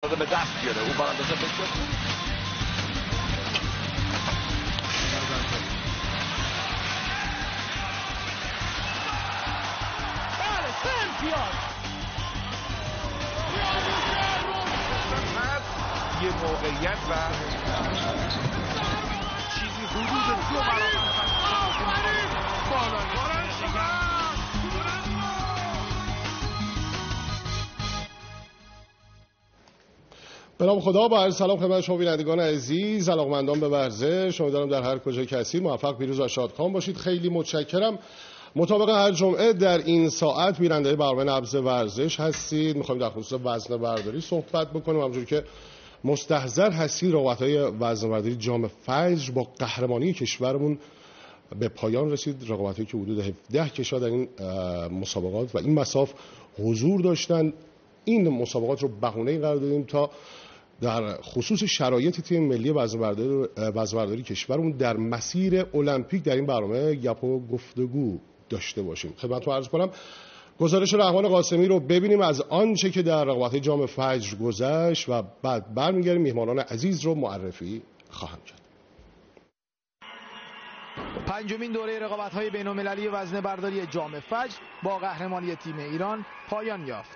اندازه به دست بیاره. اون بار اندازه بشه یه موقعیت و چیزی حدود 2 برابر به نام خدا. با عرض سلام خدمت شما بینندگان عزیز، علاقمندان به ورزش، امیدوارم در هر کجا که هستید موفق، پیروز و شادکام باشید. خیلی متشکرم. مطابق هر جمعه در این ساعت بیننده برنامه نبض ورزش هستید. می‌خوایم در خصوص وزنه برداری صحبت بکنیم. همونجوری که مستحضر هستید رقابت‌های وزنه برداری جام فجر با قهرمانی کشورمون به پایان رسید. رقابت‌هایی که حدود 17 کشور در این مسابقات و این مساف حضور داشتن. این مسابقات رو بهانه‌ای قرار دادیم تا در خصوص شرایط تیم ملی وزنه برداری کشورمون در مسیر المپیک در این برنامه گپ و گفتگو داشته باشیم. خدمتتون عرض کنم گزارش رحمان قاسمی رو ببینیم از آنچه که در رقابت‌های جام فجر گذشت و بعد برمیگردیم میهمانان عزیز رو معرفی خواهم کرد. پنجمین دوره رقابت‌های بین‌المللی وزنه برداری جام فجر با قهرمانی تیم ایران پایان یافت.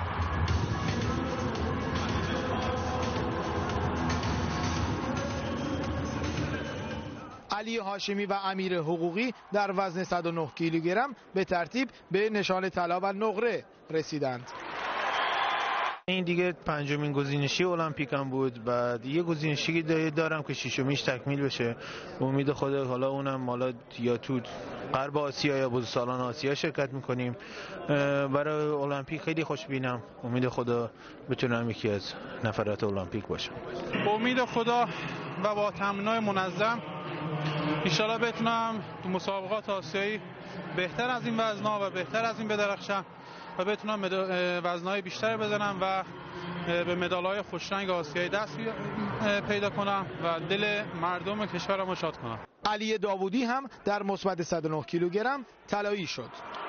علی هاشمی و امیر حقوقی در وزن 109 کیلوگرم به ترتیب به نشان طلا و نقره رسیدند. این دیگه پنجمین گزینشی المپیکم بود. بعد یه گزینشی دارم که ششمیش تکمیل بشه. امید خدا حالا اونم حالا یا تو غرب آسیا یا بزرگسالان آسیا شرکت میکنیم. برای المپیک خیلی خوشبینم. امید خدا بتونم یکی از نفرات المپیک باشم. امید خدا و با تمرینات منظم انشالله بتونم تو مسابقات آسیایی بهتر از این وزن‌ها و بهتر از این بدرخشم و بتونم وزن‌های بیشتر بزنم و به مدال‌های خوشرنگ آسیایی دست پیدا کنم و دل مردم کشورم رو شاد کنم. علی داوودی هم در مثبت 109 کیلوگرم طلایی شد.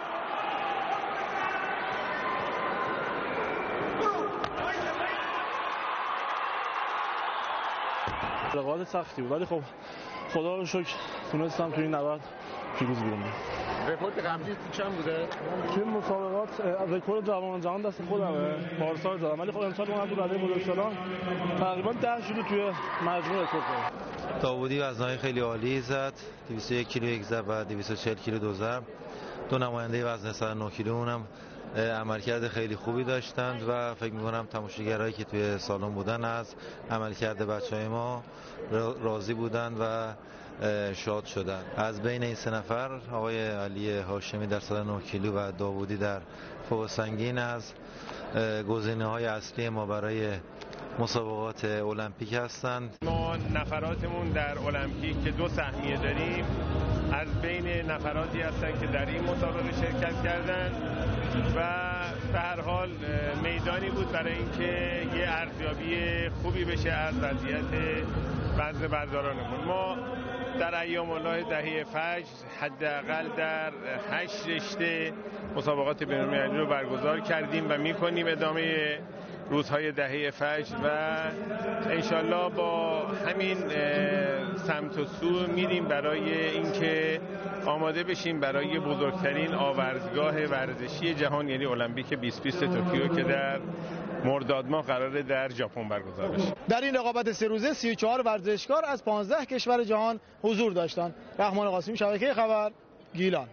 رقابت سختی بود ولی خب خدا رو شکر تونستم توی این نبرد پیروز بیام. رکورد قبلی چند بوده؟ توی مسابقات رکورد جهان دست خودمه، پارسال زدم ولی خب امسال اونم تو رده بزرگسالان تقریبا 10 کیلو توی مجموع رکورد زدم. داوودی وزنهای خیلی عالی زد، 201 کیلو یک زد و 240 کیلو دو زد. دو نماینده وزن 109 کیلو اونم عملکرد خیلی خوبی داشتند و فکر می‌کنم تماشاگرایی که توی سالن بودن از عملکرد بچه‌های ما راضی بودند و شاد شدند. از بین این سه نفر آقای علی هاشمی در 109 کیلو و داوودی در فوق سنگین از گزینه‌های اصلی ما برای مسابقات المپیک هستند. ما نفراتمون در المپیک که 2 سهمیه داریم از بین نفراتی هستند که در این مسابقه شرکت کردند و به هر حال میدانی بود برای اینکه یه ارزیابی خوبی بشه از وضعیت وزنه بردارانمون. ما در ایام الله دهه فجر حداقل در 8 رشته مسابقات بین‌المللی رو برگزار کردیم و می‌کنیم ادامه روزهای دهه فجر و انشالله با همین سمت و سو میریم برای اینکه آماده بشیم برای بزرگترین آورزگاه ورزشی جهان یعنی المپیک 2020 توکیو که در مرداد ماه قراره در ژاپن برگزار بشه. در این رقابت 3 روزه 34 ورزشکار از 15 کشور جهان حضور داشتند. رحمان قاسمی، شبکه خبر، گیلان.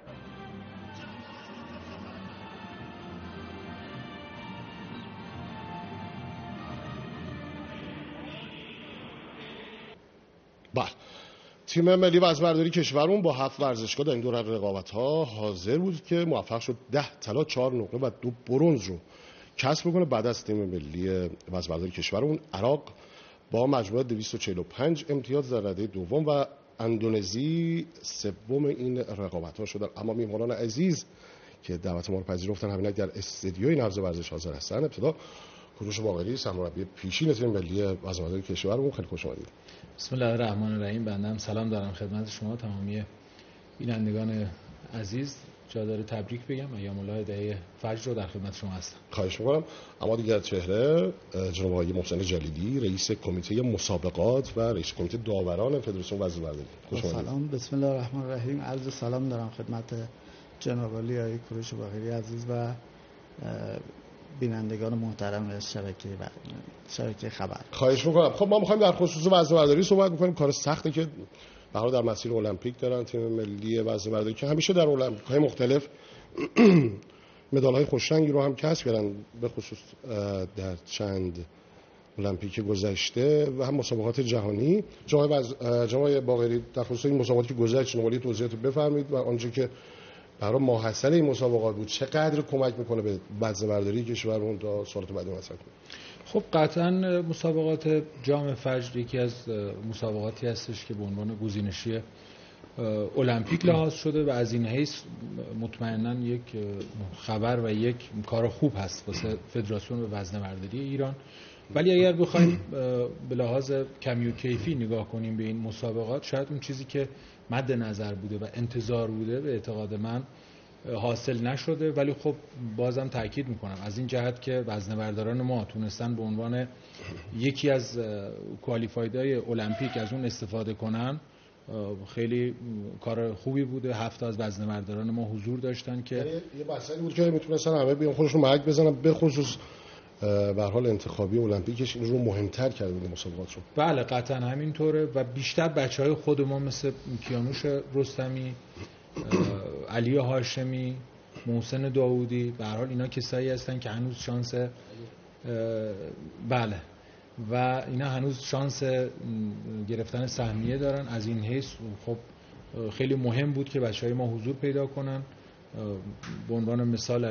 بله، تیم ملی وزنه برداری کشورمون با 7 ورزشکار در این دوره رقابت‌ها حاضر بود که موفق شد 10 طلا، 4 نقره و 2 برنز رو کسب بکنه. بعد از تیم ملی وزنه برداری کشورمون عراق با مجموع 245 امتیاز در رده دوم و اندونزی سوم این رقابت‌ها شدن. اما میهمانان عزیز که دعوت ما رو پذیرفتن همین در استودیوی نبض ورزش حاضر هستن. ابتدا کوروش باقری، سرمربی پیشین تیم ملی وزنه برداری کشورمون، خیلی خوش اومدید. بسم الله الرحمن الرحیم. بنده هم سلام دارم خدمت شما تمامی بینندگان عزیز. جا داره تبریک بگم. ایام الله هدایه فجر رو در خدمت شما هستم. خواهش می‌کنم. اما دیگر چهره جناب آقای محسن جلیلی، رئیس کمیته مسابقات و رئیس کمیته داوران فدراسیون وزنه‌برداری. سلام، بسم الله الرحمن الرحیم. عرض سلام دارم خدمت جناب عالی آقای کوروش باقری عزیز و بینندگان محترم شبکه خبر. خواهش می‌کنم. خب ما می‌خوایم در خصوص وزنه‌برداری صحبت بکنیم. کار سخته که به هر حال در مسیر المپیک دارن تیم ملی وزنه‌برداری که همیشه در المپیک‌های مختلف مدال‌های خوشرنگی رو هم کسب کردن، به خصوص در چند المپیک گذشته و هم مسابقات جهانی. جناب باقری در خصوص این مسابقاتی که گذشت شما توضیحات بفرمایید و آنچه که برای ماحصل این مسابقات بود چقدر کمک میکنه به وزنه‌برداری کشورمون تا سالات بعدی مثلا. خب قطعا مسابقات جام فجر یکی از مسابقاتی هستش که به عنوان گزینشی المپیک لحاظ شده و از این حیث مطمئنا یک خبر و یک کار خوب هست واسه فدراسیون وزنه‌برداری ایران. ولی اگر بخوایم به لحاظ کمی و کیفی نگاه کنیم به این مسابقات، شاید اون چیزی که مد نظر بوده و انتظار بوده به اعتقاد من حاصل نشده. ولی خب بازم تاکید میکنم از این جهت که وزنه‌برداران ما تونستن به عنوان یکی از کوالیفایدهای المپیک از اون استفاده کنن، خیلی کار خوبی بوده. 7 از وزنه‌برداران ما حضور داشتن که یه بحثی بود که میتونستن همه بیان خودشون مرگ بزنن، به خصوص به هر حال انتخابی المپیکش این رو مهمتر کرده بود مسابقات رو. بله قطعا همینطوره و بیشتر بچهای خود ما مثل کیانوش رستمی، علی هاشمی، محسن داوودی، به هر حال اینا کسایی هستن که هنوز شانس بله و اینا هنوز شانس گرفتن سهمیه دارن. از این حیث خب خیلی مهم بود که بچهای ما حضور پیدا کنن. به عنوان مثال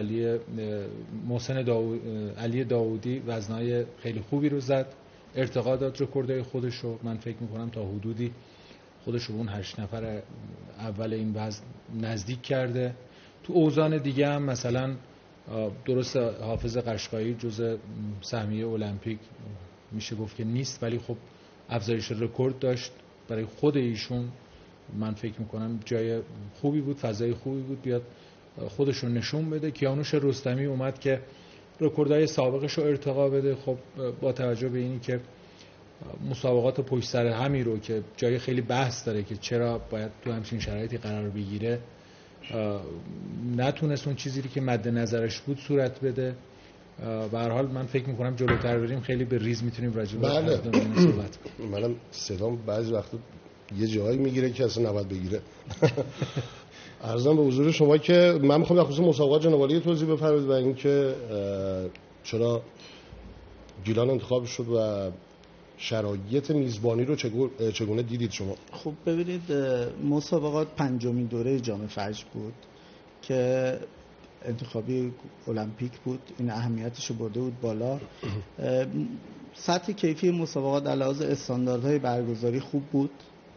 علی داوودی وزنهای خیلی خوبی رو زد، ارتقا داد رکوردهای خودش رو. من فکر میکنم تا حدودی خودش رو اون 8 نفر اول این وزن نزدیک کرده. تو اوزان دیگه هم مثلا درست حافظ قشقایی جزء سهمیه المپیک میشه گفت که نیست، ولی خب افزایش رکورد داشت برای خود ایشون. من فکر میکنم جای خوبی بود، فضای خوبی بود بیاد خودش رو نشون بده. کیانوش رستمی اومد که رکوردهای سابقش رو ارتقا بده. خب با توجه به اینی که مسابقات پشت سر همی رو که جای خیلی بحث داره که چرا باید تو همچین شرایطی قرار بگیره، نتونست اون چیزی که مد نظرش بود صورت بده. به هر حال من فکر میکنم جلوتر بریم خیلی به ریز میتونیم راجع به این صحبت کنیم. منم صدام بعضی وقتا یه جایی میگیره که اصلا نباید بگیره. عرضم به حضور شما که من میخوام در خصوص مسابقات جناب عالی توضیح بفرمایید و اینکه چرا گیلان انتخاب شد و شرایط میزبانی رو چگونه دیدید شما؟ خب ببینید، مسابقات 5مین دوره جام فجر بود که انتخابی المپیک بود. این اهمیتش رو برده بود بالا. سطح کیفی مسابقات در لحاظ استانداردهای برگزاری خوب بود،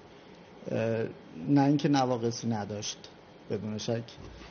نه اینکه نواقصی نداشت. بدون شک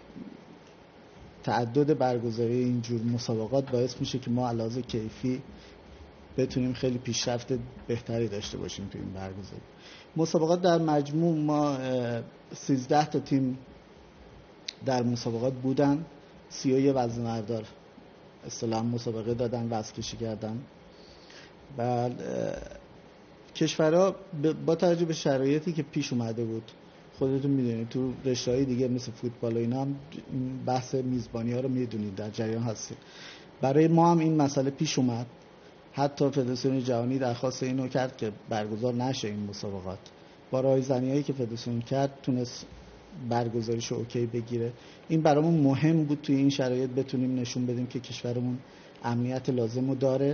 تعدد برگزاری اینجور مسابقات باعث میشه که ما علاوه کیفی بتونیم خیلی پیشرفت بهتری داشته باشیم تو این برگزاری. مسابقات در مجموع ما 13 تا تیم در مسابقات بودن، 31 وزنه‌بردار اصطلاحاً مسابقه دادن، وزن کشی کردن. و کشورها با توجه به شرایطی که پیش اومده بود، خودتون میدونید تو رشته‌های دیگه مثل فوتبال و اینا هم بحث میزبانی ها رو میدونید در جریان هستید. برای ما هم این مسئله پیش اومد. حتی فدراسیون جهانی درخواست اینو کرد که برگزار نشه این مسابقات. با رایزنی‌هایی که فدراسیون کرد تونست برگزاریشو اوکی بگیره. این برامون مهم بود توی این شرایط بتونیم نشون بدیم که کشورمون امنیت لازمو داره.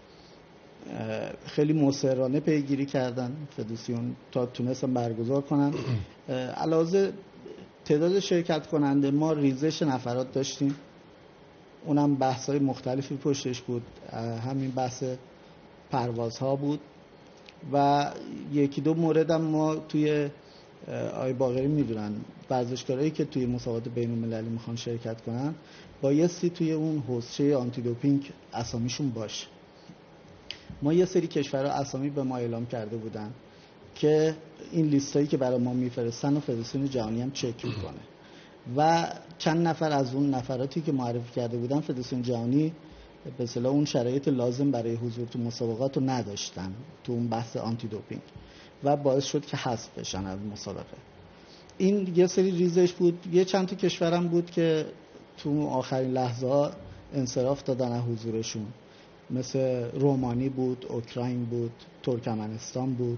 خیلی مصرانه پیگیری کردن فدراسیون تا تونستن برگزار کنن. علاوه تعداد شرکت کننده ما ریزش نفرات داشتیم، اونم بحث‌های مختلفی پشتش بود. همین بحث پروازها بود و یکی دو مورد هم ما توی آقای باقری میدونن ورزشکارایی که توی مسابقات بین‌المللی میخوان شرکت کنن بایستی توی اون حوزه آنتی دوپینگ اسامیشون باشه. ما یه سری کشورها اسامی به ما اعلام کرده بودن که این لیستایی که برای ما میفرستن و فدراسیون جهانی هم چک میکنه. و چند نفر از اون نفراتی که معرفی کرده بودن فدراسیون جهانی به اصطلاح اون شرایط لازم برای حضور تو مسابقات رو نداشتن تو اون بحث آنتی دوپینگ و باعث شد که حذف بشن از مسابقه. این یه سری ریزش بود. یه چند تا کشورم بود که تو آخرین لحظه ها انصراف دادن از حضورشون، مثل رومانی بود، اوکراین بود، ترکمنستان بود.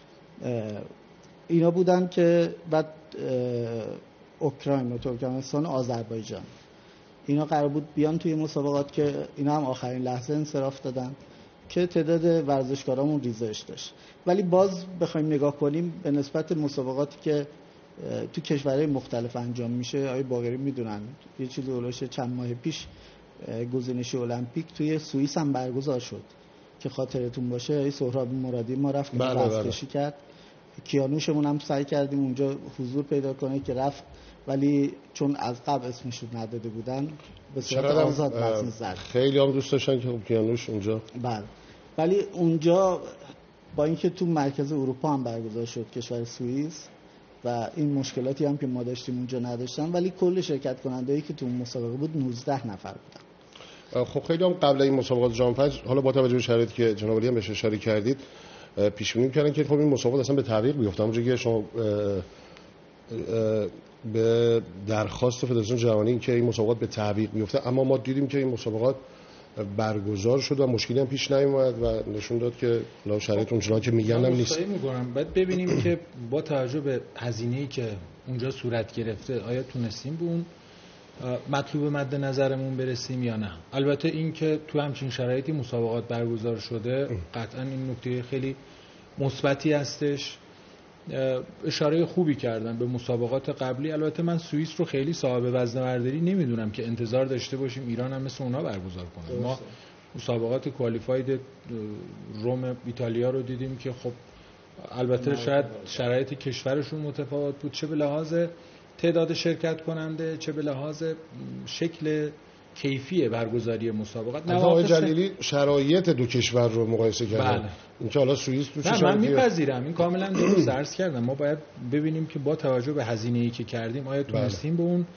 اینا بودن که بعد اوکراین و ترکمنستان و آذربایجان اینا قرار بود بیان توی مسابقات که اینا هم آخرین لحظه انصراف دادن که تعداد ورزشکارامون ریزش داشت. ولی باز بخوایم نگاه کنیم به نسبت مسابقاتی که تو کشورهای مختلف انجام میشه، آقای باقری میدونن یه چیزی اولش چند ماه پیش گزینشی المپیک توی سوئیس هم برگزار شد که خاطرتون باشه آقای سهراب مرادی ما رفتیم دستکشی کرد، کیانوشمون هم سعی کردیم اونجا حضور پیدا کنه که رفت، ولی چون از قبل اسمش رو نداده بودن به صورت آزاد وزن زد. خیلی هم دوست داشتن که کیانوش اونجا بله، ولی اونجا با اینکه تو مرکز اروپا هم برگزار شد کشور سوئیس و این مشکلاتی هم که ما داشتیم اونجا نداشتن، ولی کل شرکت کننده‌ای که تو اون مسابقه بود 19 نفر بودن. خب خیلی هم قبل این مسابقات جام فجر، حالا با توجه به شرایطی که جناب علی هم بهش اشاره کردید، پیش بینی کردن که خب این مسابقات اصلا به تعویق بیفته، همونجوری که شما به درخواست فدراسیون جهانی که این مسابقات به تعویق بیفته، اما ما دیدیم که این مسابقات برگزار شد و مشکلی هم پیش نیومد و نشون داد که لا شرایط اونجوری که میگن هم نیست. باید ببینیم که با توجه به هزینه‌ای که اونجا صورت گرفته آیا تونستیم به اون مطلوب مد نظرمون برسیم یا نه. البته این که تو همچین شرایطی مسابقات برگزار شده قطعا این نکته خیلی مثبتی هستش. اشاره خوبی کردن به مسابقات قبلی. البته من سوئیس رو خیلی صاحب وزنه‌برداری نمیدونم که انتظار داشته باشیم ایران هم مثل اونا برگزار کنه. ما مسابقات کوالیفاید روم ایتالیا رو دیدیم که خب البته شاید شرایط کشورشون متفاوت بود، چه به لحاظ تعداد شرکت کننده چه به لحاظ شکل کیفی برگزاری مسابقات. آقای جلیلی شرایط دو کشور رو مقایسه کردن. بله. اینکه حالا سوئیس تو چه من میپذیرم، این کاملا درست عرض کردم. ما باید ببینیم که با توجه به هزینه‌ای که کردیم آیا تونستیم به اون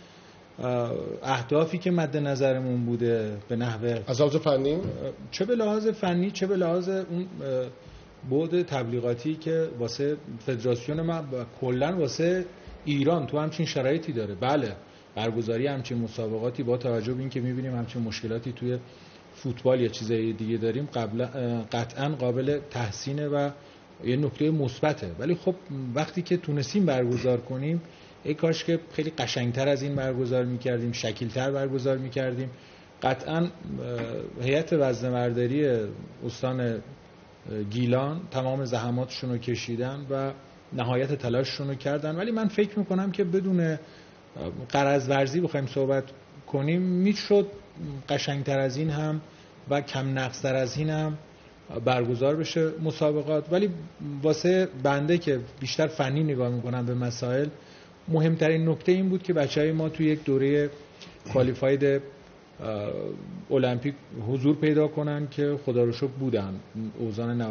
اهدافی که مد نظرمون بوده به نحوه از لحاظ فنی، چه به لحاظ فنی چه به لحاظ اون بعد تبلیغاتی که واسه فدراسیون ما و کلا واسه ایران تو همچین شرایطی داره. بله برگزاری همچین مسابقاتی با توجه به اینکه می‌بینیم همچین مشکلاتی توی فوتبال یا چیزای دیگه داریم قطعاً قابل تحسینه و یه نکته مثبته، ولی خب وقتی که تونستیم برگزار کنیم ای کاش که خیلی قشنگتر از این برگزار می‌کردیم، شکیل‌تر برگزار می‌کردیم. قطعاً هیئت وزنه‌برداری استان گیلان تمام زحماتشون رو کشیدن و نهایت تلاششون رو کردن، ولی من فکر می‌کنم که بدون غرض ورزی بخوایم صحبت کنیم میشد قشنگتر از این هم و کم نقص‌تر از این هم برگزار بشه مسابقات. ولی واسه بنده که بیشتر فنی نگاه میکنم به مسائل، مهمترین نکته این بود که بچهای ما توی یک دوره کوالیفاید المپیک حضور پیدا کنن که خدا رو شکر بودن. اوزان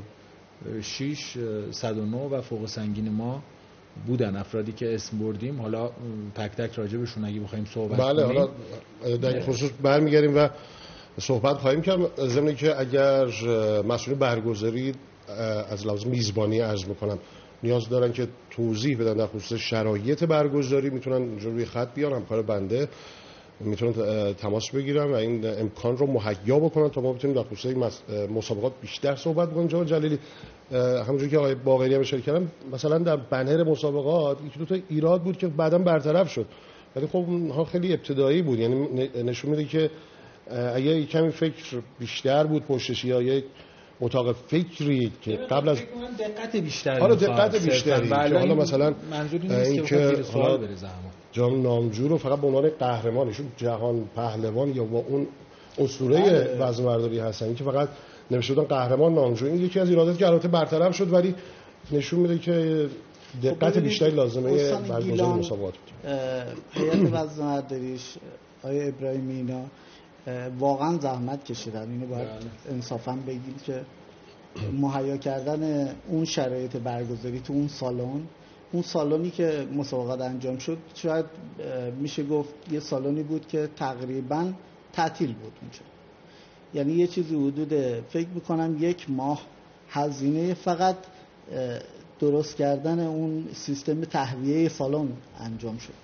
96 109 و فوق سنگین ما بودن افرادی که اسم بردیم. حالا تک تک راجبشون اگه بخوایم صحبت کنیم حالا در این خصوص برمیگردیم و صحبت خواهیم کرد. ضمن که اگر مسئول برگزاری از لحاظ میزبانی عرض میکنم نیاز دارن که توضیح بدن در خصوص شرایط برگزاری، میتونن روی خط بیان، همکار بنده میتونن تماس بگیرن و این امکان رو مهیا بکنن تا ما بتونیم در خصوص مسابقات بیشتر صحبت بکنیم. جناب جلیلی همونجوری که آقای باقری هم اشاره کردن، مثلا در بنر مسابقات یکی دو تا ایراد بود که بعداً برطرف شد، ولی خب اونها خیلی ابتدایی بود. یعنی نشون میده که اگه کمی فکر بیشتر بود پشتش یا یک اتاق فکری که قبل از دقت بیشتری دقت بیشتری که حالا مثلا این که سوال بره جام نامجو رو فقط به عنوان قهرمانشون جهان پهلوان یا با اون اسطوره وزنه‌برداری هستن، این که فقط نمیشه بودن قهرمان نامجو، این یکی از ایراداتی که البته برطرف شد، ولی نشون میده که دقت بیشتری لازمه برگزاری مسابقات بود. هیئت وزنه‌برداریش آقای ابراهیمی اینا واقعا زحمت کشیدن. اینو باید انصافا بگیم که مهیا کردن اون شرایط برگزاری تو اون سالن اون سالونی که مسابقات انجام شد شاید میشه گفت یه سالونی بود که تقریبا تعطیل بود اونجا. یعنی یه چیزی حدود فکر میکنم 1 ماه هزینه فقط درست کردن اون سیستم تهویه سالن انجام شد.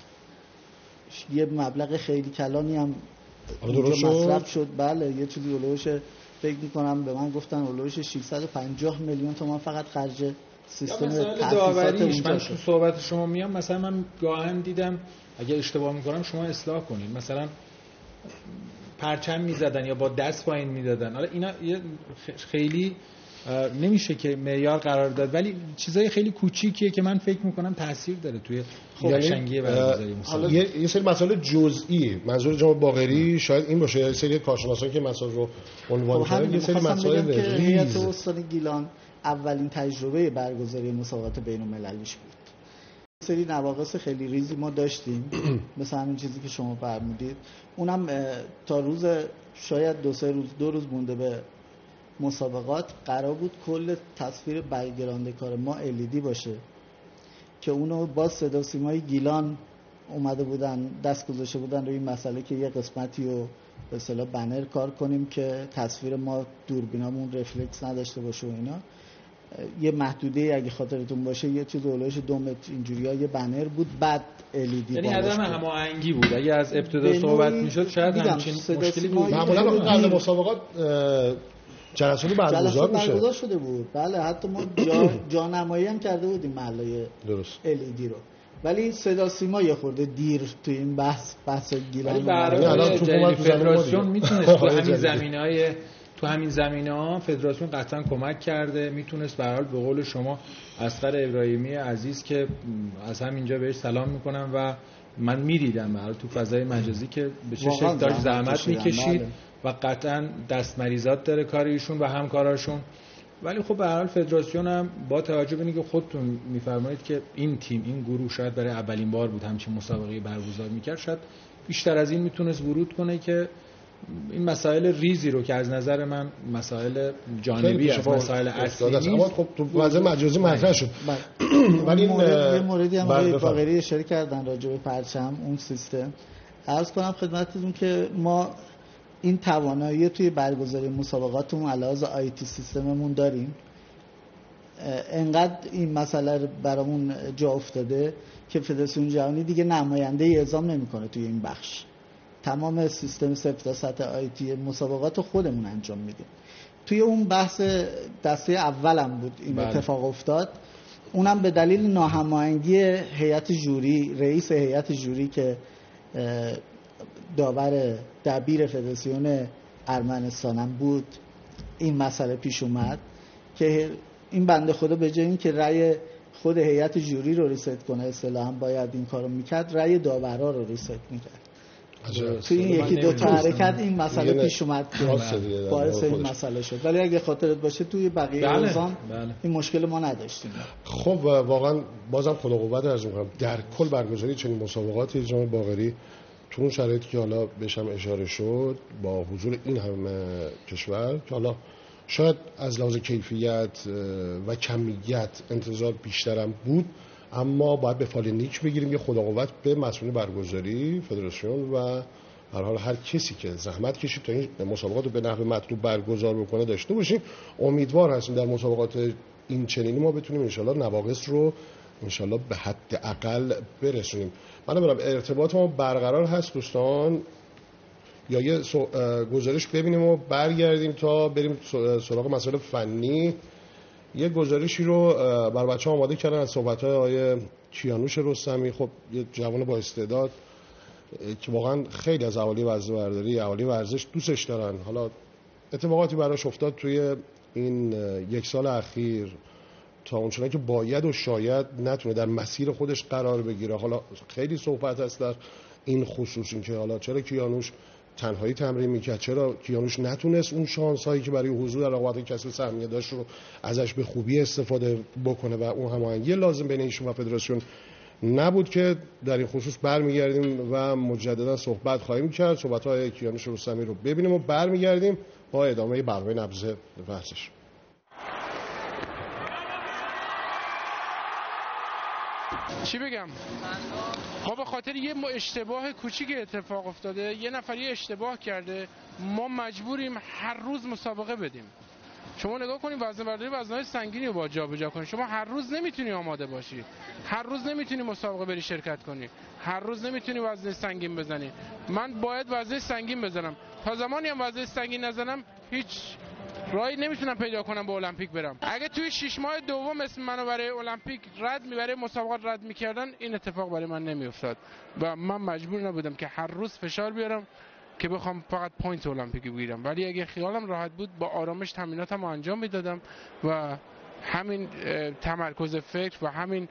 یه مبلغ خیلی کلانی هم اونجا مصرف شد. بله یه چیزی اولوش فکر میکنم به من گفتن اولوش 650 میلیون تومان فقط خرج سیستم تاسیسات اونجا شد. صحبت شما میام مثلا من گاهن دیدم اگه اشتباه میکنم شما اصلاح کنید، مثلا پرچم میزدن یا با دست پایین میدادن. حالا اینا خیلی نمیشه که معیار قرار داد، ولی چیزای خیلی کوچیکیه که من فکر میکنم تاثیر داره توی قشنگی برگزاری مسابقه. یه سری مسائل جزئی منظور جناب باقری شاید این باشه، یه سری کارشناسان که مسائل رو عنوان کردن، یه سری مسائل ریز. هیئت استان گیلان اولین تجربه برگزاری مسابقات بین‌المللیش بود. یه سری نواقص خیلی ریزی ما داشتیم مثل همین چیزی که شما فرمودید. اونم تا روز شاید 2 روز مونده به مسابقات قرار بود کل تصویر برگرانده کار ما LED باشه که اونو با صدا سیمای گیلان اومده بودن دست گذاشته بودن روی این مسئله که یه قسمتی رو به اصطلاح بنر کار کنیم که تصویر ما دوربینامون رفلکس نداشته باشه و اینا. یه محدوده اگه خاطرتون باشه یه چیز اولش 2 متر اینجوریه یه بنر بود بعد LED. یعنی عدم هماهنگی بود. اگه از ابتدا صحبت میشد شاید همچین مشکلی بود. معمولا قبل مسابقات جلسات برگزار شده بود. بله حتی ما جانمایی هم کرده بودیم محله LED رو، ولی صدا سیما یه خورده دیر توی این بحث گیلان. برای فدراسیون میتونست تو همین زمینه‌ها فدراسیون قطعا کمک کرده، میتونست به هر حال به قول شما اصغر ابراهیمی عزیز که از همینجا بهش سلام میکنم و من میدیدم تو فضای مجازی که به چه شکل داشت زحمت میکشید و قطعا دست مریضات داره کار ایشون و همکاراشون. ولی خب به هر حال فدراسیون هم با توجه به اینکه خودتون میفرمایید که این تیم این گروه شاید برای اولین بار بود همچین مسابقه برگزار میکرد، شاید بیشتر از این میتونست ورود کنه که این مسائل ریزی رو که از نظر من مسائل جانبی است، مسائل اصلی نیست، اما خب تو فضای مجازی مطرح شد. ولی این موردی هم آقای باقری اشاره کردن راجع به پرچم اون سیستم. عرض کنم خدمتتون که ما این توانایی توی برگزاری مسابقاتمون علاوه آیتی سیستممون داریم. انقدر این مسئله برامون جا افتاده که فدراسیون جهانی دیگه نماینده اعزام نمیکنه توی این بخش. تمام سیستم صفر سطح آیتی مسابقات خودمون انجام میدیم. توی اون بحث دسته اولم بود این اتفاق افتاد. اونم به دلیل ناهماهنگی هیئت جوری، رئیس هیئت جوری که داور دبیر فدراسیون ارمنستانم بود این مسئله پیش اومد که این بنده خدا به جای این که رأی خود هیئت جوری رو ریست کنه اصطلاحاً باید این کارو میکرد، رأی داورا رو ریست میکرد. توی این 1-2 حرکت این مسئله پیش اومد که باعث این مسئله شد. ولی اگه خاطرت باشه توی بقیه روزان این مشکل ما نداشتیم. خب واقعا بازم خدا قوت عرض می‌کنم در کل برگزاری چنین مسابقاتی جناب باقری تو اون شرایطی که حالا بهش هم اشاره شد با حضور این همه کشور که حالا شاید از لحاظ کیفیت و کمیت انتظار بیشترم بود، اما باید به فال نیک بگیریم. یه خدا قوت به مسئولین برگزاری فدراسیون و هر حال هر کسی که زحمت کشید تا این مسابقات رو به نحو مطلوب برگزار بکنه داشته باشیم. امیدوار هستیم در مسابقات این چنینی ما بتونیم انشالله نواقص رو انشالله به حد اقل برسونیم. من برم ارتباط ما برقرار هست دوستان، یا یه گزارش ببینیم و برگردیم تا بریم سراغ مسائل فنی. یه گزارشی رو بر بچه‌ها آماده کردن از صحبت‌های آقای کیانوش رستمی. خب یه جوان با استعداد که واقعا خیلی از اهالی وزنه‌برداری، اهالی ورزش دوستش دارن. حالا اتفاقاتی براش افتاد توی این 1 سال اخیر تا اونچنان که باید و شاید نتونه در مسیر خودش قرار بگیره. حالا خیلی صحبت هست در این خصوص، این که حالا چرا کیانوش تنهایی تمرین میکرد، چرا کیانوش نتونست اون شانس هایی که برای حضور در رقابت کسب سهمیه داشت رو ازش به خوبی استفاده بکنه و اون هماهنگی لازم بین ایشون و فدراسیون نبود. که در این خصوص برمیگردیم و مجددا صحبت خواهیم کرد. صحبت های کیانوش رستمی رو ببینیم و برمیگردیم با ادامه برنامه نبض ورزش. چی بگم؟ ما به خاطر یه اشتباه کوچیک اتفاق افتاده، یه نفر یه اشتباه کرده، ما مجبوریم هر روز مسابقه بدیم. شما نگاه کنید وزنه برداری وزنه‌های سنگینی رو با جابجا کنید. شما هر روز نمیتونی آماده باشی، هر روز نمیتونی مسابقه بری شرکت کنی، هر روز نمیتونی وزنه سنگین بزنی. من باید وزنه سنگین بزنم. تا زمانی هم وزنه سنگین نزنم هیچ راهی نمیتونم پیدا کنم به المپیک برم. اگه توی 6 ماه دوم اسم منو برای المپیک برای مسابقات رد میکردن، این اتفاق برای من نمیافتاد و من مجبور نبودم که هر روز فشار بیارم که بخوام فقط پوینت المپیکی بگیرم. ولی اگه خیالم راحت بود با آرامش تمریناتم انجام میدادم و همین تمرکز فکر و همین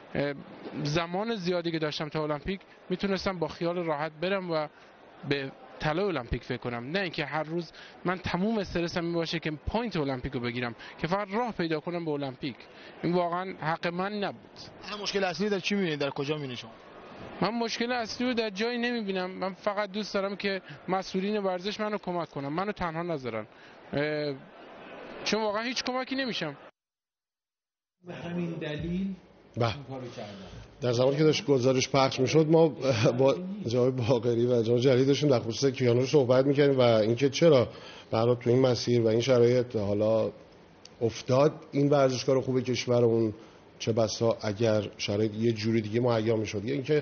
زمان زیادی که داشتم تا المپیک میتونستم با خیال راحت برم و به طلای المپیک فکر کنم، نه اینکه هر روز من تموم استرسم این باشه که پوینت المپیک رو بگیرم که فقط راه پیدا کنم به المپیک. این واقعا حق من نبود. مشکل اصلی در چی می‌بینید؟ در کجا می‌بینید شما؟ من مشکل اصلی رو در جایی نمیبینم. من فقط دوست دارم که مسئولین ورزش منو کمک کنن، منو تنها نذارن، چون واقعا هیچ کمکی نمیشم. به همین دلیل در زمانی که داشت گزارش پخش میشد ما با جناب باقری و جناب جلیلی داشتیم در خصوص کیانوش صحبت میکردیم و اینکه چرا برای تو این مسیر و این شرایط حالا افتاد این ورزشکار خوب کشورمون، چه بسا اگر شرایط یه جوری دیگه مهیا میشد، یا اینکه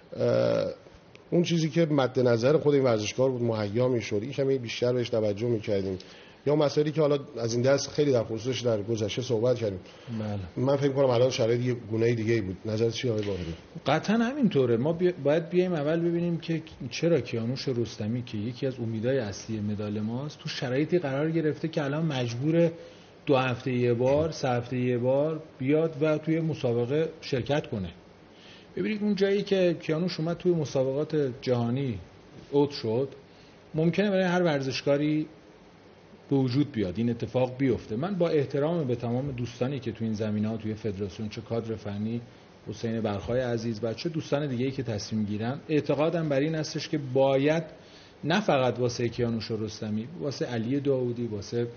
اون چیزی که مد نظر خود این ورزشکار بود مهیا میشد این کمی بیشتر بهش توجه میکردیم، یا مسائلی که حالا از این دست خیلی در خصوصش در گذشته صحبت کردیم. بله. من فکر کنم الان شرایط یه گونه دیگه بود. نظرت چیه آقای باقری؟ قطعا همینطوره. ما باید بیایم اول ببینیم که چرا کیانوش رستمی که یکی از امیدهای اصلی مدال ماست تو شرایطی قرار گرفته که الان مجبور 2 هفته یه بار 3 هفته یه بار بیاد و توی مسابقه شرکت کنه. ببینید اون جایی که کیانوش اومد توی مسابقات جهانی اوت شد، ممکنه برای هر ورزشکاری به وجود بیاد این اتفاق بیفته. من با احترام به تمام دوستانی که تو این زمینه‌ها توی فدراسیون، چه کادر فنی حسین برخای عزیز و چه دوستان دیگه‌ای که تصمیم گیرن، اعتقادم بر این هستش که باید نه فقط واسه کیانوش رستمی، واسه علی داودی، واسه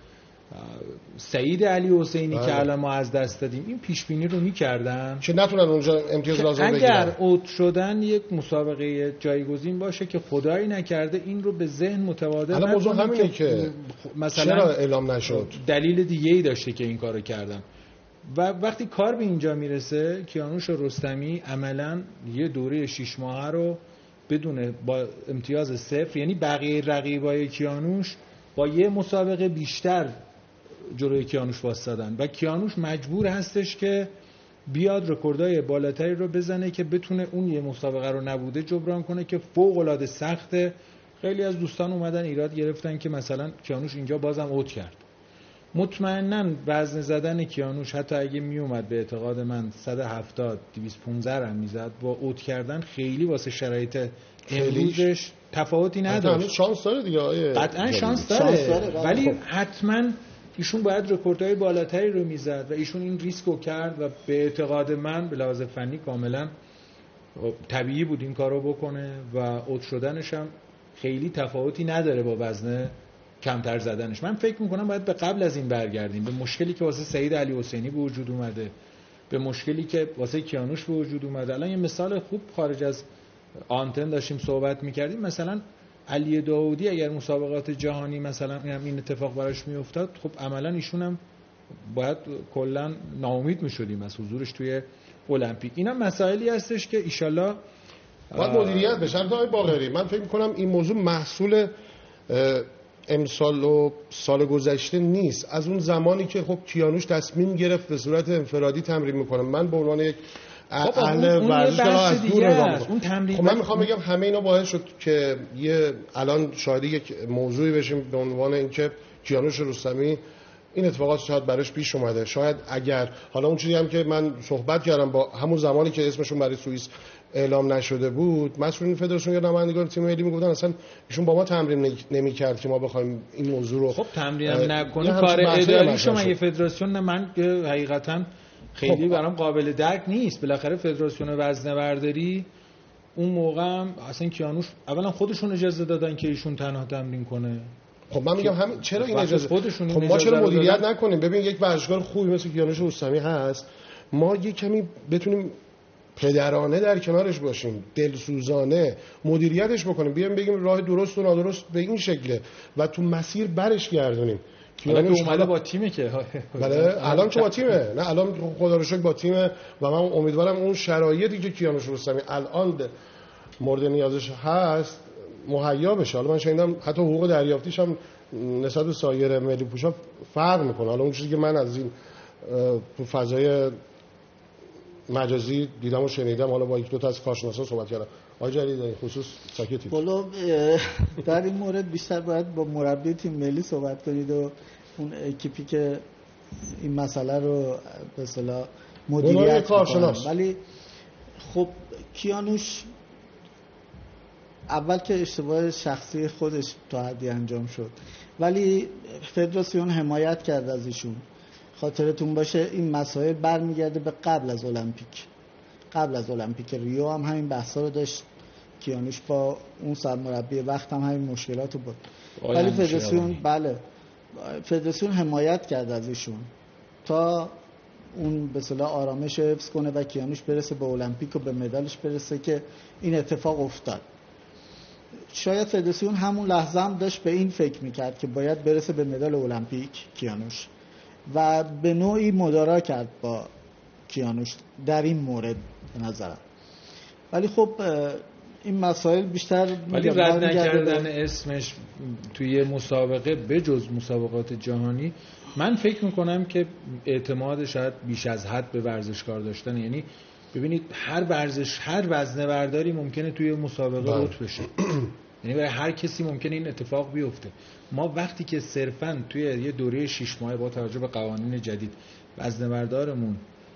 سعید علی حسینی که الان ما از دست دادیم، این پیش بینی رو می‌کردن که نتونن اونجا امتیاز لازم بگیرن. اگر اوت شدن یک مسابقه جایگزین باشه که خدایی نکرده این رو به ذهن متبادر الان موضوع همینه که مثلا چرا اعلام نشد، دلیل دیگه‌ای داشته که این کارو کردن. و وقتی کار به اینجا میرسه کیانوش رستمی عملاً یه دوره 6 ماهه رو بدون با امتیاز 0، یعنی بقیه رقیبای کیانوش با یه مسابقه بیشتر جلوی کیانوش واسطادن و کیانوش مجبور هستش که بیاد رکوردهای بالاتری رو بزنه که بتونه اون یه مسابقه رو نبوده جبران کنه که فوق العاده سخته. خیلی از دوستان اومدن ایراد گرفتن که مثلا کیانوش اینجا بازم اوت کرد. مطمئناً وزن زدن کیانوش حتی اگه می اومد به اعتقاد من 170 215 هم میزد، با اوت کردن خیلی واسه شرایط امروزش تفاوتی نداشت. شانس داره دیگه قطعا شانس داره ولی حتما ایشون باید رکوردهای بالاتری رو میزد و ایشون این ریسک رو کرد و به اعتقاد من به لحاظ فنی کاملا طبیعی بود این کار رو بکنه و اوت شدنش هم خیلی تفاوتی نداره با وزن کمتر زدنش. من فکر میکنم باید به قبل از این برگردیم به مشکلی که واسه سعید علی حسینی به وجود اومده، به مشکلی که واسه کیانوش به وجود اومده. الان یه مثال خوب خارج از آنتن داشتیم صحبت میکردیم، مثلا علی داودی اگر مسابقات جهانی مثلا این اتفاق براش میافتاد، خب عملا ایشون هم باید کلا ناامید میشدیم از حضورش توی المپیک. اینا مسائلی هستش که ایشالله باید مدیریت بشه. آقای باقری من فکر میکنم این موضوع محصول امسال و سال گذشته نیست، از اون زمانی که خب کیانوش تصمیم گرفت به صورت انفرادی تمرین میکنه. من به عنوان یک اهل ورزش از دور نگاه میکنم. خب من میخوام بگم همه اینا باعث شد که یه الان شاید یک موضوعی بشیم به عنوان اینکه کیانوش رستمی این اتفاقات شاید براش پیش اومده. شاید اگر حالا اون چیزی هم که من صحبت کردم با همون زمانی که اسمشون برای سوئیس اعلام نشده بود، مسئولین فدراسیون یا نمایندگان تیم ملی میگفتن اصلا ایشون با ما تمرین نمی‌کرد که ما بخوایم این موضوع رو خب تمرین نکنه. کار اداری شما یه فدراسیون نه، من حقیقتا خیلی برام قابل درک نیست. بالاخره فدراسیون وزنه‌برداری اون موقع هم اصلا کیانوش اولا خودشون اجازه دادن که ایشون تنها تمرین کنه. خب من میگم همین چرا این اجازه خودشون خب ما چرا مدیریت نکنیم؟ ببین یک ورزشکار خوبی مثل کیانوش رستمی هست، ما یه کمی بتونیم پدرانه در کنارش باشیم، دلسوزانه مدیریتش بکنیم، بیایم بگیم راه درست و نادرست به این شکله و تو مسیر برش گردونیم. کیانوش اومده با تیمی که بله الان که با تیمه، نه الان خدا رو شکر با تیمه و من امیدوارم اون شرایطی که کیانوش رستمی الان مورد نیازش هست مهیا بشه. حالا من شنیدم حتی حقوق دریافتیش هم نسبت به سایر ملی پوشا فرق میکنه. حالا اون چیزی که من از این تو فضای مجازی دیدم و شنیدم، حالا با یک دو تا از کارشناسا صحبت کردم. آقای جلیلی در این خصوص ساکتید؟ والا در این مورد بیشتر باید با مربی تیم ملی صحبت کنید و اون اکیپی که این مسئله رو به اصطلاح مدیریت می‌کنه. ولی خب کیانوش اول که اشتباه شخصی خودش تا حدی انجام شد، ولی فدراسیون حمایت کرد از ایشون. خاطرتون باشه این مسائل برمیگرده به قبل از المپیک ریو هم همین بحثا رو داشت کیانوش با اون سرمربی وقت هم همین مشکلات رو بود، ولی فدراسیون حمایت کرد از ایشون تا اون به اصطلاح آرامش حفظ کنه و کیانوش برسه به المپیک و به مدالش برسه که این اتفاق افتاد. شاید فدراسیون همون لحظه هم داشت به این فکر میکرد که باید برسه به مدال المپیک کیانوش و به نوعی مدارا کرد با کیانوش در این مورد به نظرم. ولی خب این مسائل بیشتر ولی رد نکردن اسمش توی مسابقه به جز مسابقات جهانی، من فکر میکنم که اعتماد شاید بیش از حد به ورزشکار داشتن. یعنی ببینید هر وزنه برداری ممکنه توی مسابقه رتبه بشه، یعنی برای هر کسی ممکنه این اتفاق بیفته. ما وقتی که صرفاً توی یه دوره 6 ماهه با توجه به قوانین جدید وزنه بردارمون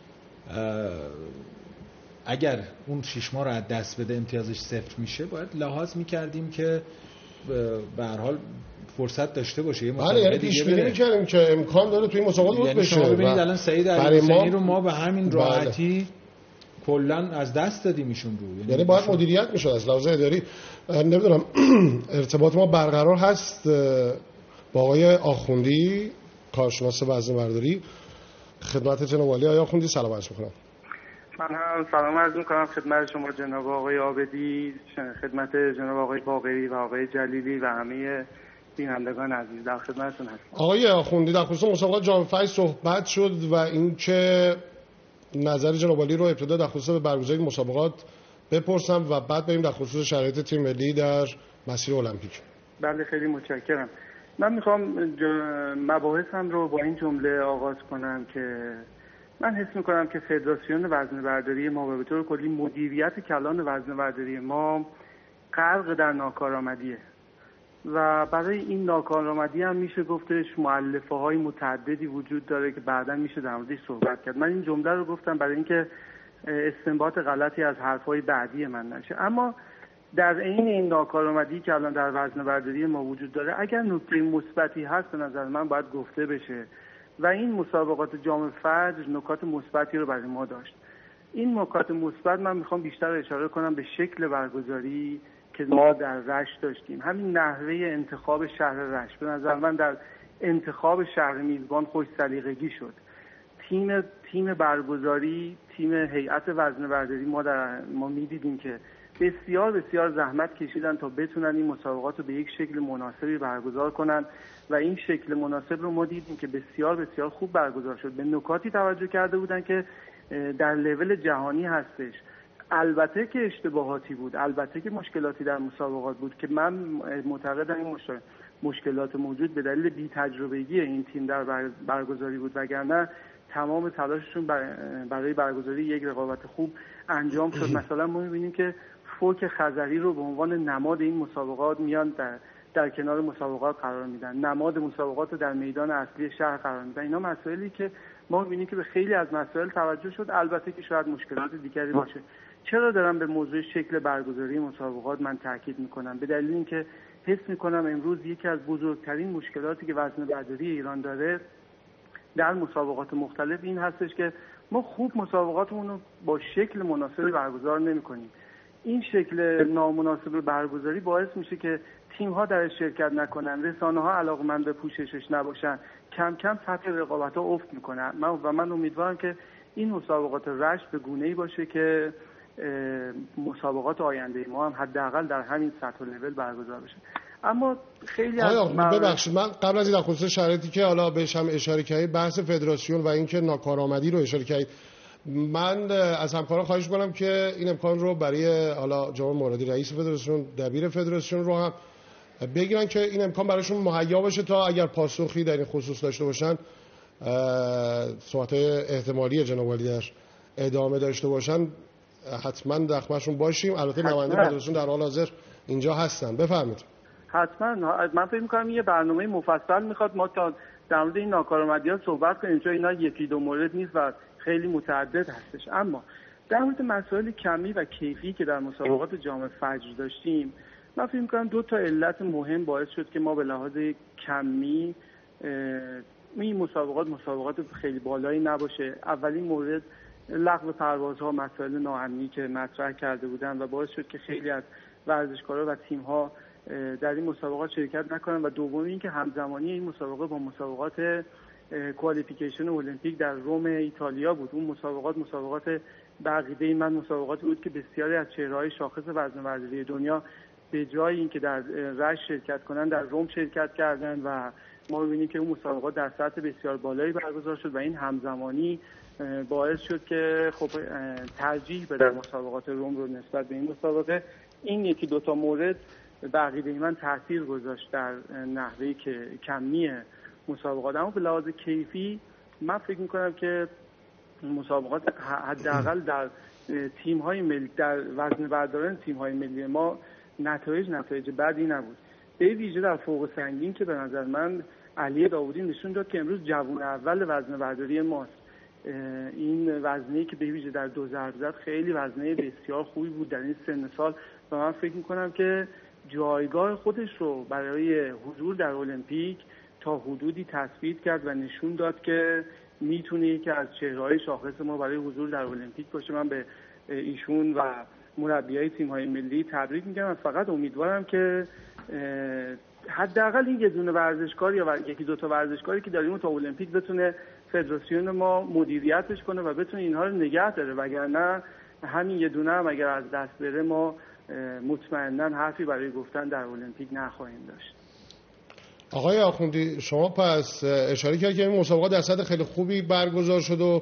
اگر اون 6 ماه رو از دست بده امتیازش 0 میشه، باید لحاظ میکردیم که به هر حال فرصت داشته باشه. یه مسابقه دیگه پیش می‌کردیم که امکان داره توی مسابقات بود بشه. شما ببینید الان سعید علیحسینی رو ما به همین راحتی کلا از دست دادیم ایشون رو. یعنی باید مدیریت میشد از لحاظ اداری. نمیدونم ارتباط ما برقرار هست با آقای آخوندی، کارشناس وزنه برداری. خدمت جناب عالی آقای آخوندی سلام عرض می‌کنم. من هم سلام عرض می‌کنم خدمت شما جناب آقای عابدی، خدمت جناب آقای باقری و آقای جلیلی و همه بینندگان عزیز در خدمتتون هستم. آقای آخوندی در خصوص مسابقات جام فجر صحبت شد و اینکه نظر جناب عالی رو ابتدا در خصوص برگزاری مسابقات بپرسم و بعد بریم در خصوص شرایط تیم ملی در مسیر المپیک. بله خیلی متشکرم. من میخوام مباحثم رو با این جمله آغاز کنم که من حس میکنم که فدراسیون وزنه برداری ما به طور کلی مدیریت کلان وزنه برداری ما غرق در ناکارآمدیه و برای این ناکارآمدی هم میشه گفتش مؤلفه های متعددی وجود داره که بعدا میشه در موردش صحبت کرد. من این جمله رو گفتم برای اینکه استنباط غلطی از حرفهای بعدی من نشه. اما در عین این ناکارآمدی که الان در وزنه برداری ما وجود داره، اگر نکته مثبتی هست به نظر من باید گفته بشه و این مسابقات جام فجر نکات مثبتی رو برای ما داشت. این نکات مثبت من میخوام بیشتر اشاره کنم به شکل برگزاری که ما در رشت داشتیم. همین نحوه انتخاب شهر رشت به نظر من در انتخاب شهر میزبان خوش سلیقگی شد. تیم برگزاری، تیم هیئت وزنه برداری ما میدیدیم که بسیار بسیار زحمت کشیدن تا بتونن این مسابقات رو به یک شکل مناسبی برگزار کنن و این شکل مناسب رو ما دیدیم که بسیار بسیار خوب برگزار شد. به نکاتی توجه کرده بودن که در لول جهانی هستش. البته که اشتباهاتی بود، البته که مشکلاتی در مسابقات بود که من معتقدم این مشکلات موجود به دلیل بی‌تجربگی این تیم در برگزاری بود، وگرنه تمام تلاششون برای برگزاری یک رقابت خوب انجام شد. مثلا ما می‌بینیم که فوک خزری رو به عنوان نماد این مسابقات میان در کنار مسابقات قرار میدن، نماد مسابقات رو در میدان اصلی شهر قرار میدن. اینا مسائلی که ما می‌بینیم که به خیلی از مسائل توجه شد، البته که شاید مشکلات دیگری باشه. چرا دارم به موضوع شکل برگزاری مسابقات من تاکید میکنم؟ به دلیل اینکه حس میکنم امروز یکی از بزرگترین مشکلاتی که وزنه برداری ایران داره در مسابقات مختلف این هستش که ما خوب مسابقاتمون رو با شکل مناسبی برگزار نمی‌کنیم. این شکل نامناسب برگزاری باعث میشه که تیم‌ها درش شرکت نکنن، رسانه‌ها علاقه‌مند به پوششش نباشن، کم کم سطح رقابت‌ها افت میکنه. من امیدوارم که این مسابقات رشت به گونه‌ای باشه که مسابقات آینده ما هم حداقل در همین سطح و لول برگزار بشه. اما خیلی ببخشید من قبل از این در خصوص شرایطی که حالا بهش هم اشاره کردید، بحث فدراسیون و اینکه ناکارآمدی رو اشاره کردید، من از همکاران خواهش می‌کنم که این امکان رو برای حالا جناب مرادی رئیس فدراسیون، دبیر فدراسیون رو هم بگیرن که این امکان براشون مهیا باشه تا اگر پاسخی در این خصوص داشته باشن، صحبت‌های احتمالی جناب علی در ادامه داشته باشن، حتما در خدمتشون باشیم. البته نماینده فدراسیون در حال حاضر اینجا هستن. بفرمایید. حتما. من فکر می‌کنم یه برنامه مفصل میخواد ما تا در مورد این ناکارآمدی‌ها صحبت کنیم، چون اینا یکی دو مورد نیست و خیلی متعدد هستش. اما در مورد مسائل کمی و کیفی که در مسابقات جام فجر داشتیم، من فکر می‌کنم دو تا علت مهم باعث شد که ما به لحاظ کمی این مسابقات خیلی بالایی نباشه. اولین مورد لغو پروازها، مسائل ناامنی که مطرح کرده بودن و باعث شد که خیلی از ورزشکارا و تیم‌ها در این مسابقات شرکت نکنن. و دومی اینکه همزمانی این مسابقه با مسابقات کوالیفیکیشن المپیک در روم ایتالیا بود. اون مسابقات به عقیده من مسابقاتی بود که بسیاری از چهره‌های شاخص وزنه‌برداری دنیا به جای اینکه در رشت شرکت کنن در روم شرکت کردن و ما می‌بینیم که اون مسابقات در سطح بسیار بالایی برگزار شد و این همزمانی باعث شد که خب ترجیح بده مسابقات روم رو نسبت به این مسابقه. این یکی دو تا مورد به عقیده من تاثیر گذاشت در نحوه کمی مسابقات. اما به لحاظ کیفی من فکر می‌کنم که مسابقات حداقل در تیم‌های ملی، در وزنه‌برداران تیم‌های ملی ما نتایج بدی نبود. به ویژه در فوق سنگین که به نظر من علی داوودی نشون داد که امروز جوون اول وزنه‌برداری ماست. این وزنه‌ای که به ویژه در 2 ضرب زد خیلی وزنه بسیار خوبی بود در این سن سال و من فکر می‌کنم که جایگاه خودش رو برای حضور در المپیک تا حدودی تثبیت کرد و نشون داد که میتونه یکی از چهره‌های شاخص ما برای حضور در المپیک باشه. من به ایشون و مربیای تیم‌های ملی تبریک میگم و فقط امیدوارم که حداقل این یه دونه ورزشکار یا یکی دو تا ورزشکاری که داریم تا المپیک بتونه فدراسیون ما مدیریتش کنه و بتونه اینها رو نگه داره، وگرنه همین یه دونه هم اگر از دست بره ما مطمئناً حرفی برای گفتن در المپیک نخواهیم داشت. آقای آخوندی شما پس اشاره کردید که این مسابقات در سطح خیلی خوبی برگزار شد و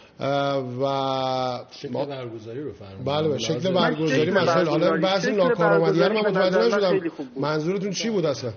شکل برگزاری رو فرمودید. بله شکل برگزاری مسائل. حالا بحث ناکارآمدی رو من متوجه نشدم منظورتون چی بود اصلا؟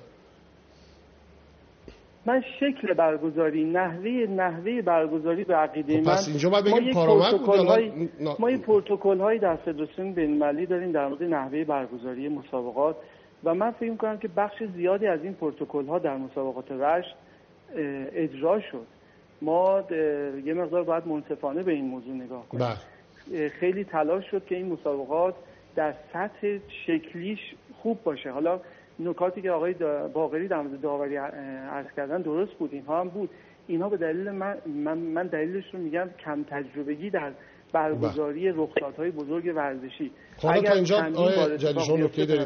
من شکل برگزاری، نحوه برگزاری به عقیده من، پس اینجا باید بگیم کارآمد بود. ما این پروتکل‌هایی در فدراسیون بین‌المللی داریم در مورد نحوه برگزاری مسابقات و من فکر می‌کنم که بخش زیادی از این پروتکل‌ها در مسابقات رشت اجرا شد. ما یه مقدار باید منصفانه به این موضوع نگاه کنیم. خیلی تلاش شد که این مسابقات در سطح شکلیش خوب باشه. حالا نکاتی که آقای باقری در مورد داوری عرض کردن درست بود، اینها هم بود. اینها به دلیل من دلیلش رو میگم کم تجربگی در برگزاری رخدادهای بزرگ ورزشی. حالا تا اینجا آقای جلیشون نکته دارید؟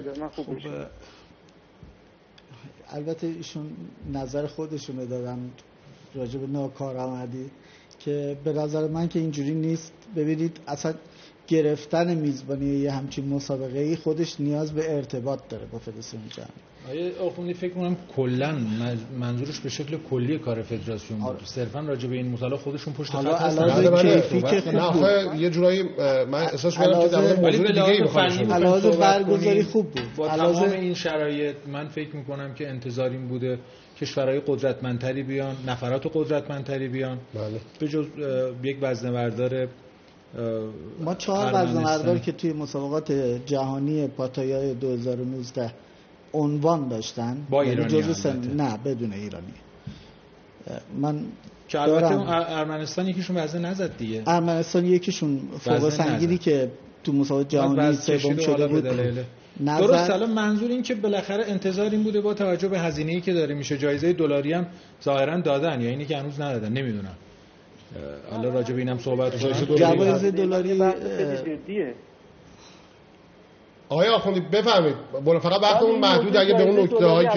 البته ایشون نظر خودشونه دادن راجع به ناکارآمدی که به نظر من که اینجوری نیست. ببینید اصلا گرفتن میزبانی یه همچین مسابقه‌ای خودش نیاز به ارتباط داره با فدراسیون جهانی. آیه آخوندی فکر کنم کلا منظورش به شکل کلی کار فدراسیون بود. صرفا راجع به این مسابقه خودشون پشت خط هستن. کیفی که خوب بود. یه جورایی من احساس می‌کنم که در مورد موضوع دیگه‌ای می‌خوام علاوه برگزاری خوب بود. با تمام این شرایط من فکر می‌کنم که انتظار این بوده کشورهای قدرتمندتری بیان، نفرات قدرتمندتری بیان. بله. به جز یک وزنه‌بردار ما 4 وزنه‌بردار که توی مسابقات جهانی پاتایا 2019 عنوان داشتن با ایرانی نه بدون ایرانی. من که البته ارمنستان یکیشون وزنه نزد دیگه. ارمنستان یکیشون فوق سنگینی که تو مسابقات جهانی سوم شده بود درست. الان منظور این که بالاخره انتظار این بوده با توجه به هزینه‌ای که داره میشه، جایزه دلاری هم ظاهرا دادن یا اینی که هنوز ندادن نمیدونم. حالا راجع به اینم صحبت کنیم. جایزه دلاری آقای آخوندی بفرمایید. فقط وقتمون محدود، اگه به اون نکته‌هایی که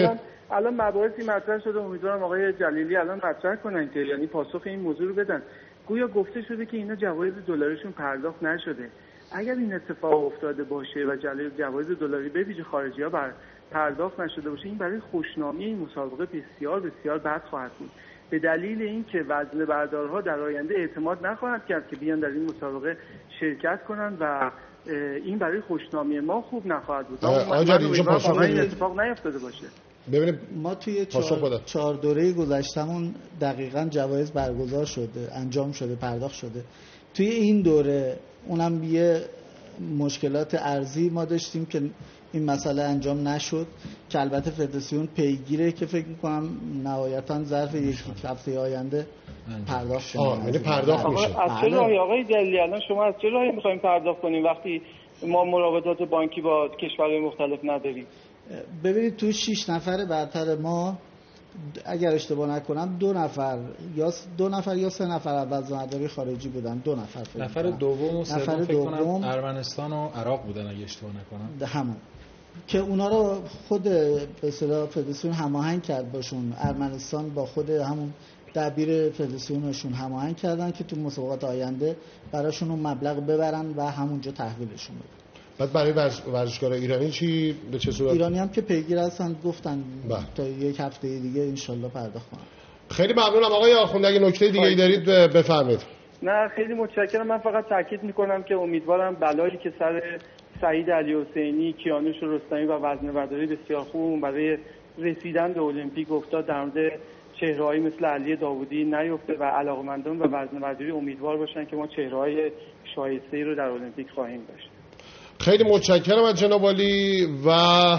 الان مباحثی مطرح شده، امیدوارم آقای جلیلی الان مطرح کنن که یعنی پاسخ این موضوع رو بدن. گویا گفته شده که اینا جوایز دلاریشون پرداخت نشده. اگر این اتفاق افتاده باشه و جوایز دلاری به ویژه خارجی‌ها پرداخت نشده باشه، این برای خوشنامی این مسابقه بسیار بسیار بد خواهد بود، به دلیل اینکه وزنه بردارها در آینده اعتماد نخواهد کرد که بیان در این مسابقه شرکت کنند و این برای خوشنامی ما خوب نخواهد بود. این اتفاق نیفتاده باشه. ببینید ما توی 4 دوره گذشتمون دقیقاً جوایز برگزار شده، انجام شده، پرداخت شده. توی این دوره اونم یه مشکلات ارزی ما داشتیم که این مسئله انجام نشد که البته فدراسیون پیگیره که فکر می‌کنم نهایتاً ظرف یک هفته آینده پرداخت شه. یعنی پرداخت میشه. از چه راهی آقای جلیلی الان شما از چه راهی می‌خواید پرداخت کنیم وقتی ما مراودات بانکی با کشورهای مختلف نداریم؟ ببینید تو 6 نفر برتر ما اگر اشتباه نکنم 2 نفر یا 3 نفر از وزنه‌برداری خارجی بودن. 2 نفر. نفر دوم و سوم فکر کنم ارمنستان و عراق بودن اگه اشتباه نکنم. همون که اونا رو خود به اصطلاح فدراسیون هماهنگ کرد باشون. ارمنستان با خود همون دبیر فدراسیونشون هماهنگ کردن که تو مسابقات آینده براشون اون مبلغ ببرن و همونجا تحویلشون بدن. بعد برای ورزشکارای ایرانی چی به چه صورت؟ ایرانی هم که پیگیر هستن گفتن تا یک هفته دیگه انشالله پرداخت کنن. خیلی ممنونم آقای آخوندی. اگه نکته دیگه ای دارید بفرمایید. نه خیلی متشکرم. من فقط تاکید میکنم که امیدوارم بلایی که سر سعید علی حسینی، کیانوش رستمی و وزنه‌برداری بسیار خوب برای رسیدن به المپیک افتاد در مورد چهره‌هایی مثل علی داوودی نیفته و علاقه‌مندان به وزنه‌برداری امیدوار باشن که ما چهره‌های شایسته‌ای رو در المپیک خواهیم داشت. خیلی متشکرم از جناب عالی و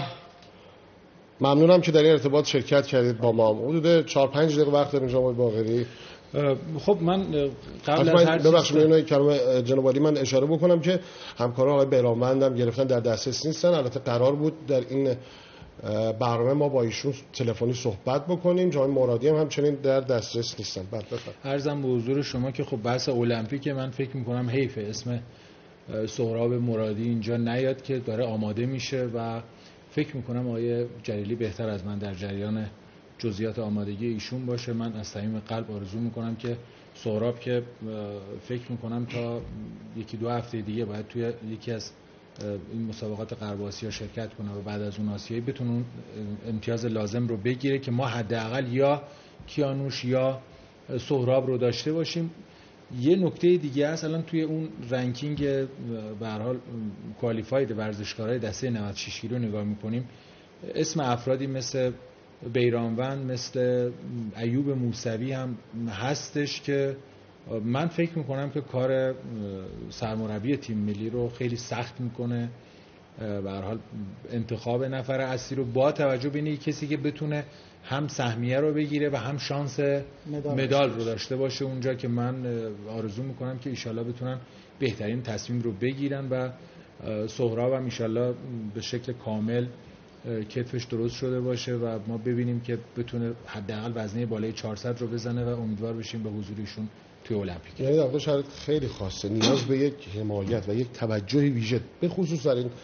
ممنونم که در این ارتباط شرکت کردید با ما. حدود 4-5 دقیقه وقت داریم جناب باقری. خب من قبل از هر ببخشید کلمه جناب عالی من اشاره بکنم که همکاران آقای بهراموند هم گرفتن در دسترس نیستن. البته قرار بود در این برنامه ما با ایشون تلفنی صحبت بکنیم. جای مرادی هم همچنین در دسترس نیستن. بعد بفرمایید. عرضم به حضور شما که خب بحث المپیک من فکر می‌کنم حیفه اسم سهراب مرادی اینجا نیاد که داره آماده میشه و فکر میکنم آقای جلیلی بهتر از من در جریان جزئیات آمادگی ایشون باشه. من از صمیم قلب آرزو میکنم که سهراب که فکر میکنم تا 1-2 هفته دیگه باید توی یکی از این مسابقات غرب آسیا شرکت کنه و بعد از اون آسیایی بتونه امتیاز لازم رو بگیره که ما حداقل یا کیانوش یا سهراب رو داشته باشیم. یه نکته دیگه هست الان توی اون رنکینگ به هر حال کوالیفاید ورزشکارای دسته 96 کیلو نگاه میکنیم، اسم افرادی مثل بیرانوند، مثل ایوب موسوی هم هستش که من فکر میکنم که کار سرمربی تیم ملی رو خیلی سخت میکنه. به هر حال انتخاب نفر اصلی رو با توجه به اینکه کسی که بتونه هم سهمیه رو بگیره و هم شانس مدال رو داشته باشه اونجا، که من آرزو میکنم که ایشالله بتونن بهترین تصمیم رو بگیرن و سهراب هم ایشالله به شکل کامل کتفش درست شده باشه و ما ببینیم که بتونه حداقل وزنه بالای 400 رو بزنه و امیدوار بشیم به حضورشون توی المپیک. یعنی در شرایط خیلی خاصه نیاز به یک حمایت و یک توجه ویژه به خصوص در این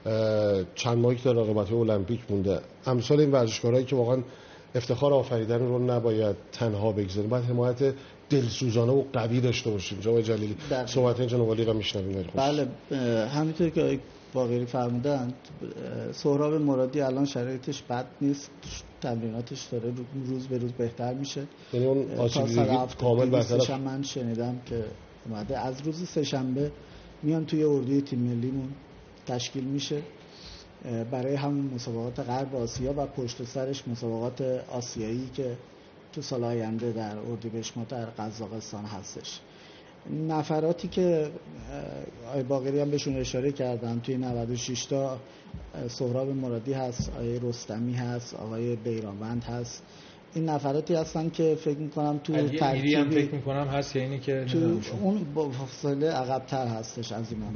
چند ماهی که در رقابت‌های المپیک مونده، امثال این ورزشکارهایی که واقعا افتخار آفریدن رو نباید تنها بگذاریم، باید حمایت دلسوزانه و قوی داشته باشیم. جناب جلیلی صحبت جناب عالی رو میشنویم. بله همینطور که باقری فرمودن، سهراب مرادی الان شرایطش بد نیست، تمریناتش داره روز به روز بهتر میشه. یعنی اون آسیب‌دیدگی کامل برطرف. من شنیدم که اومده از روز سه‌شنبه میان توی اردوی تیم ملیمون تشکیل میشه برای همون مسابقات غرب آسیا و پشت سرش مسابقات آسیایی که تو سال آینده در اردیبهشت در قزاقستان هستش. نفراتی که آقای باقری هم بهشون اشاره کردن توی 96 تا سهراب مرادی هست، آقای رستمی هست، آقای بیرانوند هست. این نفراتی هستن که فکر می‌کنم تو ترکیبی هم فکر می‌کنم هست یا اینی که تو اون با فاصله عقب‌تر هستش از اینا.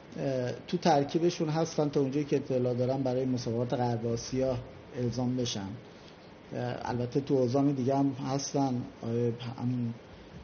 تو ترکیبشون هستن تا اونجایی که اطلاع دارم برای مسابقات غرب آسیا الزام بشن. البته تو اوزام دیگه هم هستن، همون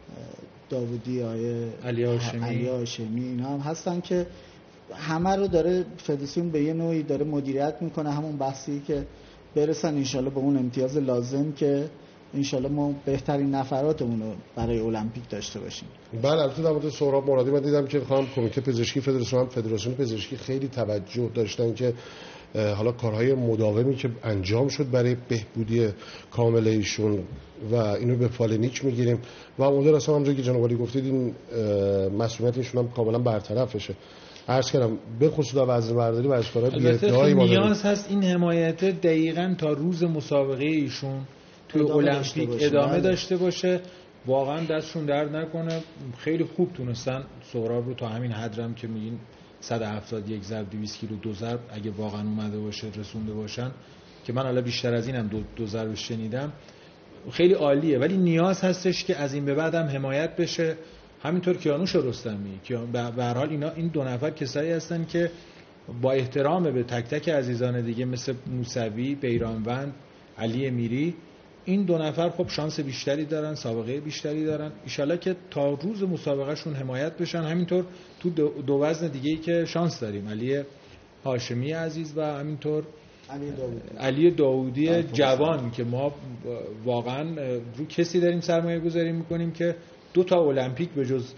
داوودی، علی هاشمی، اینا هم هستن که همه رو داره فدراسیون به یه نوعی داره مدیریت میکنه. همون بحثی که برسن انشالله به اون امتیاز لازم که انشالله ما بهترین نفراتمون رو برای المپیک داشته باشیم. بله، البته در مورد سهراب مرادی من دیدم که خانم کمیته پزشکی فدراسیون پزشکی خیلی توجه داشتن که حالا کارهای مداومی که انجام شد برای بهبودی کامل ایشون و اینو به فالنیک میگیریم و مدیر اصلا همونجوری که جناب علی گفتید این مسئولیت ایشون هم کاملا برطرفشه. عرض کردم به خصوص در وزن برداری و اشکالات البته نیاز هست این حمایت دقیقاً تا روز مسابقه ایشون توی المپیک ادامه داشته باشه. واقعا دستشون درد نکنه، خیلی خوب تونستن سهراب رو تا همین حدرم که میگین 170 یک ضرب 200 کیلو 2 ضرب اگه واقعا اومده باشه رسونده باشن، که من حالا بیشتر از اینم 2 ضرب شنیدم، خیلی عالیه. ولی نیاز هستش که از این به بعد هم حمایت بشه. همینطور کیانوش رستمی که به هر حال این 2 نفر کسایی هستن که با احترام به تک تک عزیزان دیگه مثل موسوی، بیرانوند، علی میری، این 2 نفر خب شانس بیشتری دارن، سابقه بیشتری دارن. ایشالله که تا روز مسابقه شون حمایت بشن. همینطور تو 2 وزن دیگه‌ای که شانس داریم، علی هاشمی عزیز و همینطور علی داودی جوان که ما واقعا رو کسی داریم سرمایه گذاری میکنیم که 2 تا المپیک به جز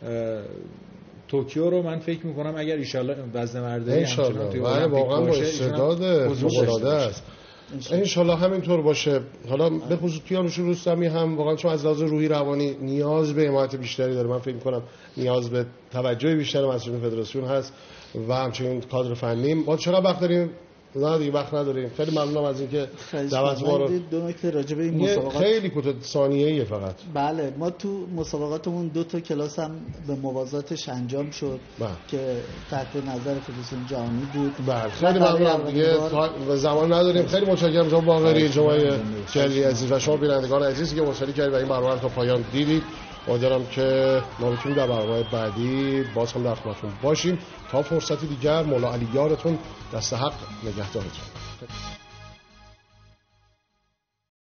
توکیو رو من فکر میکنم اگر ایشالله وزن برداری همچنان توی المپیک واقعا با استعداد فوق‌العاده است. انشالله همینطور باشه. حالا به خصوص کیانوش رستمی هم واقعا چون از لحاظ روحی روانی نیاز به حمایت بیشتری داره، من فکر میکنم نیاز به توجه بیشتر مسئولین فدراسیون هست و همچنین کادر فنی. ما چقدر وقت داریم؟ نه دیگه وقت نداریم. خیلی ممنونم از اینکه دعوت ما رو. 2 نکته راجع به این مسابقات خیلی کوتاه ثانیه‌ای فقط. بله، ما تو مسابقاتمون 2 تا کلاس هم به موازاتش انجام شد که تحت نظر فدراسیون جهانی بود. بله خیلی ممنونم. دیگه زمان نداریم. خیلی متشکرم جناب باقری، جناب جلیلی عزیز و شما بینندگان عزیزی که مشترک کردید و این برنامه تا پایان دیدید. امیدوارم که ما بتونیم در برنامه بعدی باز هم در خدمتتون باشیم. تا فرصتی دیگر، مولا علی یارتون، دست حق نگهدارتون.